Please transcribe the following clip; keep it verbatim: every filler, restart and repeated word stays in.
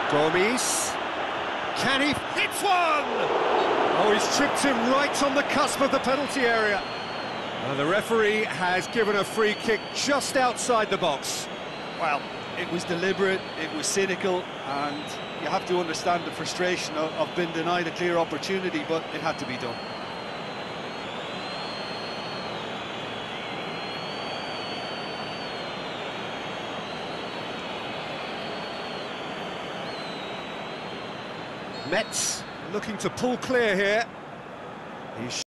Gomis. Can he? Hits one! Oh, he's tripped him right on the cusp of the penalty area. Uh, the referee has given a free kick just outside the box. Well, it was deliberate, it was cynical, and you have to understand the frustration of, of being denied a clear opportunity, but it had to be done. Metz looking to pull clear here. He's